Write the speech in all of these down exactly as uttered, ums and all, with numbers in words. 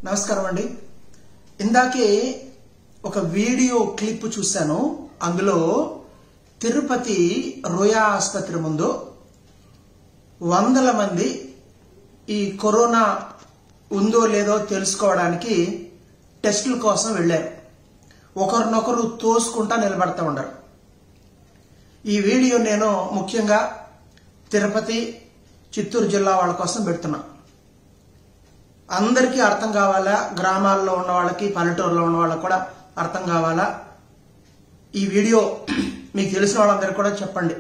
నమస్కారం అండి. ఇందాకే ఒక వీడియో క్లిప్ చూశాను. అందులో తిరుపతి రోయా ఆసుపత్రి ముందు వందల మంది ఈ కరోనా ఉందో లేదో తెలుసుకోవడానికి టెస్టుల కోసం వెళ్ళారు. ఒకరినొకరు తోసుకుంటా నిలబడతా ఉన్నారు. ఈ వీడియో నేను ముఖ్యంగా తిరుపతి, చిత్తూరు జిల్లా వాళ్ళ కోసం పెడుతున్నా. అందరికీ అర్థం కావాలా, గ్రామాల్లో ఉన్న వాళ్ళకి, పల్లెటూరులో ఉన్న వాళ్ళకి కూడా అర్థం కావాలా. ఈ వీడియో మీకు తెలిసిన వాళ్ళందరికీ కూడా చెప్పండి.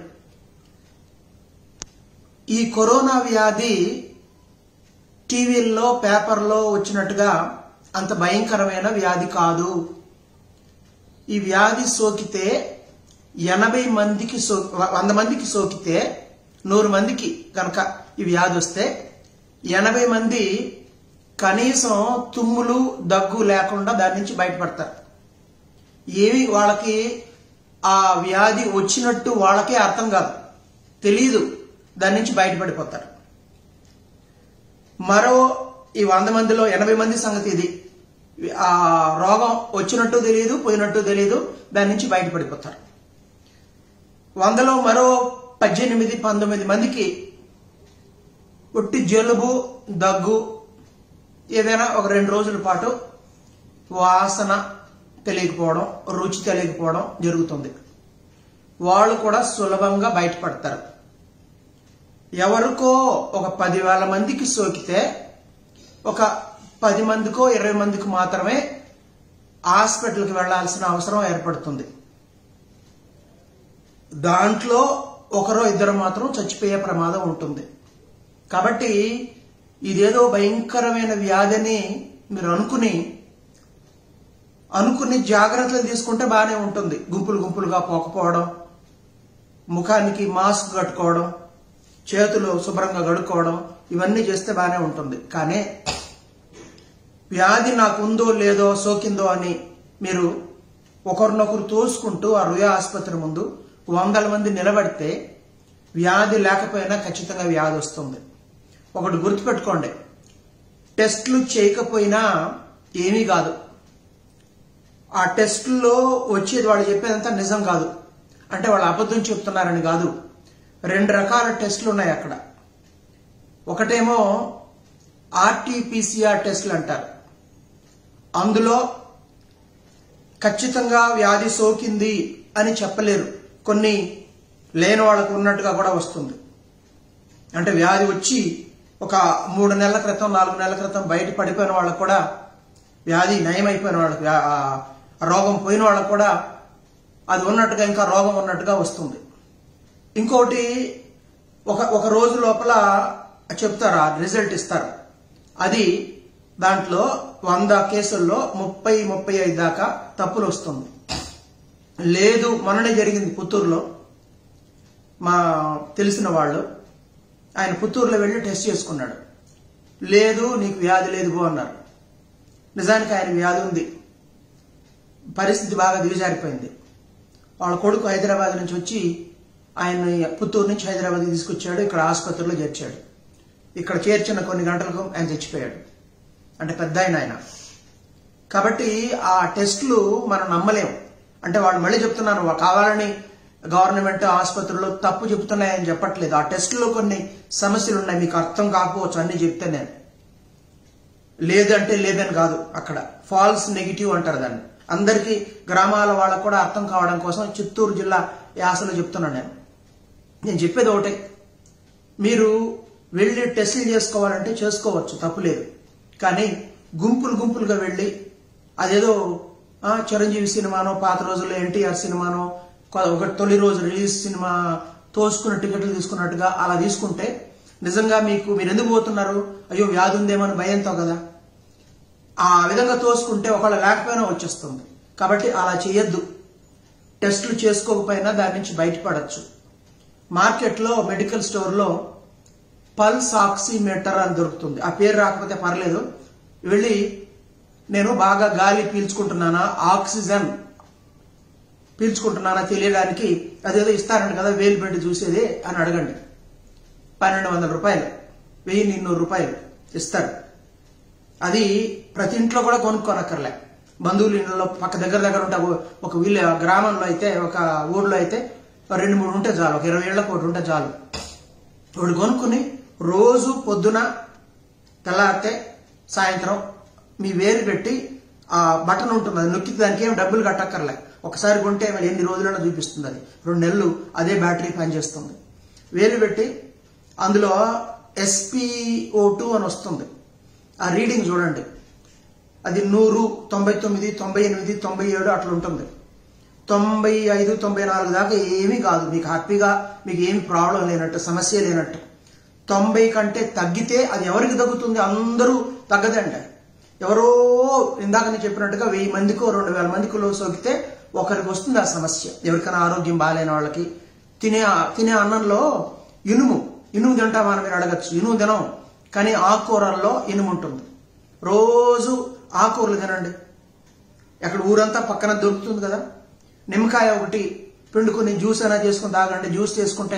ఈ కరోనా వ్యాధి టీవీల్లో, పేపర్లో వచ్చినట్టుగా అంత భయంకరమైన వ్యాధి కాదు. ఈ వ్యాధి సోకితే ఎనభై మందికి సో వంద మందికి సోకితే నూరు మందికి కనుక ఈ వ్యాధి వస్తే ఎనభై మంది కనీసం తుమ్ములు, దగ్గు లేకుండా దాని నుంచి బయటపడతారు. ఏవి వాళ్ళకి ఆ వ్యాధి వచ్చినట్టు వాళ్ళకే అర్థం కాదు, తెలీదు, దాని నుంచి బయటపడిపోతారు. మరో ఈ వంద మందిలో ఎనభై మంది సంగతి ఇది. ఆ రోగం వచ్చినట్టు తెలియదు, పోయినట్టు తెలియదు, దాని నుంచి బయటపడిపోతారు. వందలో మరో పద్దెనిమిది పంతొమ్మిది మందికి ఒట్టి జలుబు, దగ్గు, ఏదైనా ఒక రెండు రోజుల పాటు వాసన తెలియకపోవడం, రుచి తెలియకపోవడం జరుగుతుంది. వాళ్ళు కూడా సులభంగా బయటపడతారు. ఎవరికో ఒక పదివేల మందికి సోకితే ఒక పది మందికో ఇరవై మందికి మాత్రమే హాస్పిటల్కి వెళ్లాల్సిన అవసరం ఏర్పడుతుంది. దాంట్లో ఒకరో ఇద్దరు మాత్రం చచ్చిపోయే ప్రమాదం ఉంటుంది. కాబట్టి ఇదేదో భయంకరమైన వ్యాధిని మీరు అనుకుని అనుకుని జాగ్రత్తలు తీసుకుంటే బాగానే ఉంటుంది. గుంపులు గుంపులుగా పోకపోవడం, ముఖానికి మాస్క్ కట్టుకోవడం, చేతులు శుభ్రంగా కడుక్కోవడం, ఇవన్నీ చేస్తే బాగానే ఉంటుంది. కానీ వ్యాధి నాకు ఉందో లేదో, సోకిందో అని మీరు ఒకరినొకరు తోసుకుంటూ ఆ రోయా ఆసుపత్రి ముందు వందల మంది నిలబడితే వ్యాధి లేకపోయినా ఖచ్చితంగా వ్యాధి వస్తుంది. ఒకటి గుర్తుపెట్టుకోండి, టెస్టులు చేయకపోయినా ఏమీ కాదు. ఆ టెస్టుల్లో వచ్చేది వాళ్ళు చెప్పేదంతా నిజం కాదు. అంటే వాళ్ళు అబద్ధం చెప్తున్నారని కాదు. రెండు రకాల టెస్టులు ఉన్నాయి అక్కడ. ఒకటేమో ఆర్టీపీసీఆర్ టెస్టులు అంటారు. అందులో ఖచ్చితంగా వ్యాధి సోకింది అని చెప్పలేరు. కొన్ని లేని వాళ్ళకు ఉన్నట్టుగా కూడా వస్తుంది. అంటే వ్యాధి వచ్చి ఒక మూడు నెలల క్రితం, నాలుగు నెలల క్రితం బయట పడిపోయిన వాళ్ళకు కూడా, వ్యాధి నయమైపోయిన వాళ్ళకి, రోగం పోయిన వాళ్ళకు కూడా అది ఉన్నట్టుగా, ఇంకా రోగం ఉన్నట్టుగా వస్తుంది. ఇంకోటి ఒక ఒక రోజు లోపల చెప్తారు, ఆ రిజల్ట్ ఇస్తారు. అది దాంట్లో వంద కేసుల్లో ముప్పై ముప్పై ఐదు దాకా తప్పులు వస్తుంది. లేదు, మొన్ననే జరిగింది పుత్తూరులో. మా తెలిసిన వాళ్ళు ఆయన పుత్తూరులో వెళ్ళి టెస్ట్ చేసుకున్నాడు. లేదు, నీకు వ్యాధి లేదు పో అన్నారు. నిజానికి ఆయన వ్యాధి ఉంది. పరిస్థితి బాగా దిగజారిపోయింది. వాళ్ళ కొడుకు హైదరాబాద్ నుంచి వచ్చి ఆయన పుత్తూరు నుంచి హైదరాబాద్కి తీసుకొచ్చాడు. ఇక్కడ ఆసుపత్రిలో చేర్చాడు. ఇక్కడ చేర్చిన కొన్ని గంటలకు ఆయన చచ్చిపోయాడు. అంటే పెద్ద ఆయన ఆయన. కాబట్టి ఆ టెస్టులు మనం నమ్మలేము. అంటే వాళ్ళు మళ్ళీ చెప్తున్నాను, కావాలని గవర్నమెంట్ ఆసుపత్రులు తప్పు చెప్తున్నాయని చెప్పట్లేదు. ఆ టెస్టులో కొన్ని సమస్యలు ఉన్నాయి, మీకు అర్థం కాకపోవచ్చు అన్ని చెప్తే. నేను లేదంటే లేదని కాదు, అక్కడ ఫాల్స్ నెగిటివ్ అంటారు దాన్ని. అందరికీ గ్రామాల వాళ్ళకు కూడా అర్థం కావడం కోసం చిత్తూరు జిల్లా యాసలో చెప్తున్నాను. నేను నేను చెప్పేది ఒకటే, మీరు వెళ్ళి టెస్టులు చేసుకోవాలంటే చేసుకోవచ్చు, తప్పులేదు. కానీ గుంపులు గుంపులుగా వెళ్ళి అదేదో చిరంజీవి సినిమానో, పాత రోజుల్లో ఎన్టీఆర్ సినిమానో, ఒక తొలి రోజు రిలీజ్ సినిమా తోసుకున్న టికెట్లు తీసుకున్నట్టుగా అలా తీసుకుంటే నిజంగా మీకు మీరు ఎందుకు పోతున్నారు? అయ్యో వ్యాధి ఉందేమో అని భయంతో కదా. ఆ విధంగా తోసుకుంటే ఒకవేళ లేకపోయినా వచ్చేస్తుంది. కాబట్టి అలా చేయొద్దు. టెస్టులు చేసుకోకపోయినా దాని నుంచి బయటపడచ్చు. మార్కెట్లో, మెడికల్ స్టోర్లో పల్స్ ఆక్సిమీటర్ అని దొరుకుతుంది. ఆ పేరు రాకపోతే పర్లేదు, వెళ్ళి నేను బాగా గాలి పీల్చుకుంటున్నానా, ఆక్సిజన్ పీల్చుకుంటున్నానా తెలియడానికి అదేదో ఇస్తారంట కదా, వేలు పెట్టి చూసేది అని అడగండి. పన్నెండు వందల రూపాయలు, వెయ్యి నిన్నూరు రూపాయలు ఇస్తారు. అది ప్రతి ఇంట్లో కూడా కొనుక్కోనక్కర్లే. బంధువుల ఇళ్లలో పక్క దగ్గర దగ్గర ఉంటే ఒక వీళ్ళ గ్రామంలో అయితే ఒక ఊర్లో అయితే రెండు మూడు ఉంటే చాలు, ఒక ఇరవై ఏళ్ళకి ఒకటి ఉంటే చాలు. ఒకటి కొనుక్కుని రోజు పొద్దున తెల్లారితే సాయంత్రం మీ వేలు పెట్టి ఆ బటన్ ఉంటుంది, అది నొక్కి దానికి ఏమి డబ్బులు కట్టక్కర్లే. ఒకసారి కొంటే ఎన్ని రోజులైనా చూపిస్తుంది. అది రెండు నెలలు అదే బ్యాటరీ పనిచేస్తుంది. వేలు పెట్టి అందులో ఎస్పీఓ టూ అని వస్తుంది, ఆ రీడింగ్ చూడండి. అది నూరు, తొంభై తొమ్మిది, తొంభై ఎనిమిది, తొంభై ఏడు అట్లా ఉంటుంది. తొంభై ఐదు తొంభై నాలుగు దాకా ఏమీ కాదు, మీకు హ్యాపీగా, మీకు ఏమి ప్రాబ్లం లేనట్టు, సమస్య లేనట్టు. తొంభై కంటే తగ్గితే అది ఎవరికి తగ్గుతుంది? అందరూ తగ్గదండి. ఎవరో ఇందాక నేను చెప్పినట్టుగా వెయ్యి మందికో రెండు వేల మందికిలో సోకితే ఒకరికి వస్తుంది ఆ సమస్య. ఎవరికైనా ఆరోగ్యం బాగాలేని వాళ్ళకి. తినే తినే అన్నంలో ఇనుము ఇనుము తింటామా అని మీరు అడగచ్చు. ఇనుము తినం, కానీ ఆకుకూరల్లో ఇనుము ఉంటుంది. రోజు ఆకుకూరలు తినండి. ఎక్కడ ఊరంతా పక్కన దొరుకుతుంది కదా. నిమ్మకాయ ఒకటి పిండుకుని జ్యూస్ అయినా చేసుకుని తాగండి. జ్యూస్ చేసుకుంటే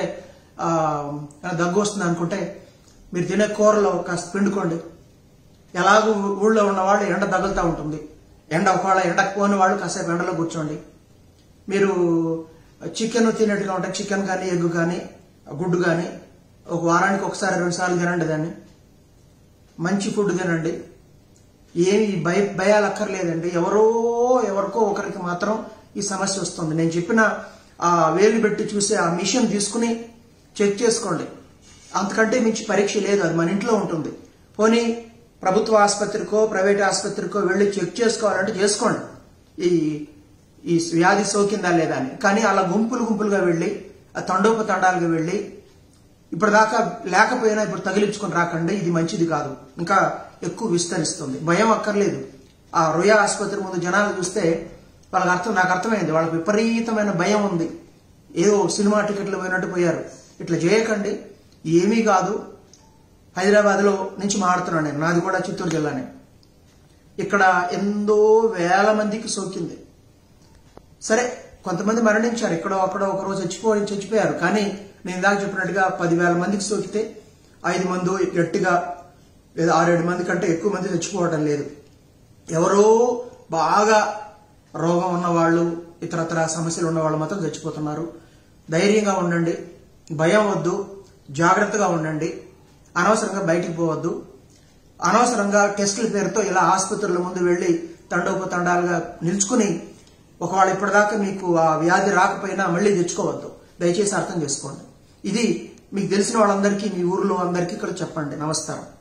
దగ్గు వస్తుంది అనుకుంటే మీరు తినే కూరలో కాస్త పిండుకోండి. ఎలాగూ ఊళ్ళో ఉన్నవాళ్ళు ఎండ తగులుతూ ఉంటుంది. ఎండ ఒకవేళ ఎండకు పోని వాళ్ళు కాసేపు ఎండలో కూర్చోండి. మీరు చికెన్ తినేట్టుగా ఉంటే చికెన్ కానీ ఎగ్ కానీ గుడ్డు కానీ ఒక వారానికి ఒకసారి రెండు సార్లు తినండి. దాన్ని మంచి ఫుడ్ తినండి. ఏమి భయ భయాలు అక్కర్లేదండి. ఎవరో ఎవరికో ఒకరికి మాత్రం ఈ సమస్య వస్తుంది. నేను చెప్పిన ఆ వేలు పెట్టి చూసే ఆ మిషన్ తీసుకుని చెక్ చేసుకోండి. అంతకంటే మించి పరీక్ష లేదు, అది మన ఇంట్లో ఉంటుంది. పోనీ ప్రభుత్వ ఆసుపత్రికో ప్రైవేట్ ఆసుపత్రికో వెళ్ళి చెక్ చేసుకోవాలంటే చేసుకోండి, ఈ ఈ వ్యాధి సోకిందా లేదా అని. కానీ అలా గుంపులు గుంపులుగా వెళ్ళి ఆ తండోపతండాలుగా వెళ్ళి ఇప్పటిదాకా లేకపోయినా ఇప్పుడు తగిలించుకొని రాకండి. ఇది మంచిది కాదు, ఇంకా ఎక్కువ విస్తరిస్తుంది. భయం అక్కర్లేదు. ఆ రొయా ఆసుపత్రి ముందు జనాలు చూస్తే వాళ్ళకి అర్థం నాకు అర్థమైంది. వాళ్ళకి విపరీతమైన భయం ఉంది. ఏదో సినిమా టికెట్లు పోయినట్టు పోయారు. ఇట్లా చేయకండి, ఏమీ కాదు. హైదరాబాద్ లో నుంచి మాడుతున్నాను నేను, నాది కూడా చిత్తూరు జిల్లానే. ఇక్కడ ఎంతో వేల మందికి సోకింది. సరే, కొంతమంది మరణించారు, ఇక్కడో అక్కడో ఒకరోజు చచ్చిపోయి చచ్చిపోయారు. కానీ నేను ఇందాక చెప్పినట్టుగా పదివేల మందికి సోకితే ఐదు మంది గట్టిగా లేదా ఆరేడు మంది కంటే ఎక్కువ మంది చచ్చిపోవడం లేదు. ఎవరో బాగా రోగం ఉన్నవాళ్ళు, ఇతరత్ర సమస్యలు ఉన్నవాళ్ళు మాత్రం చచ్చిపోతున్నారు. ధైర్యంగా ఉండండి, భయం వద్దు, జాగ్రత్తగా ఉండండి. అనవసరంగా బయటికి పోవద్దు. అనవసరంగా టెస్టుల పేరుతో ఇలా ఆసుపత్రుల ముందు వెళ్లి తండోపతండాలుగా నిల్చుకుని ఒకవేళ ఇప్పటిదాకా మీకు ఆ వ్యాధి రాకపోయినా మళ్ళీ తెచ్చుకోవద్దు. దయచేసి అర్థం చేసుకోండి. ఇది మీకు తెలిసిన వాళ్ళందరికీ, మీ ఊర్లో అందరికీ ఇక్కడ చెప్పండి. నమస్కారం.